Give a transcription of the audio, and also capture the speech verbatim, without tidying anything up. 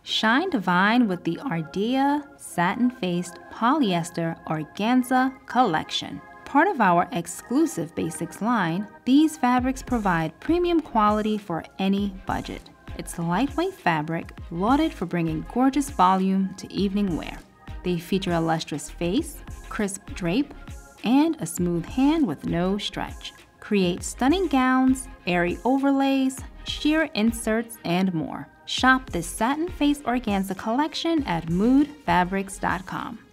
Shine divine with the Ardea Satin-Faced Polyester Organza collection. Part of our exclusive basics line, these fabrics provide premium quality for any budget. It's lightweight fabric, lauded for bringing gorgeous volume to evening wear. They feature a lustrous face, crisp drape, and a smooth hand with no stretch. Create stunning gowns, airy overlays, sheer inserts, and more. Shop this Satin-Faced Organza collection at mood fabrics dot com.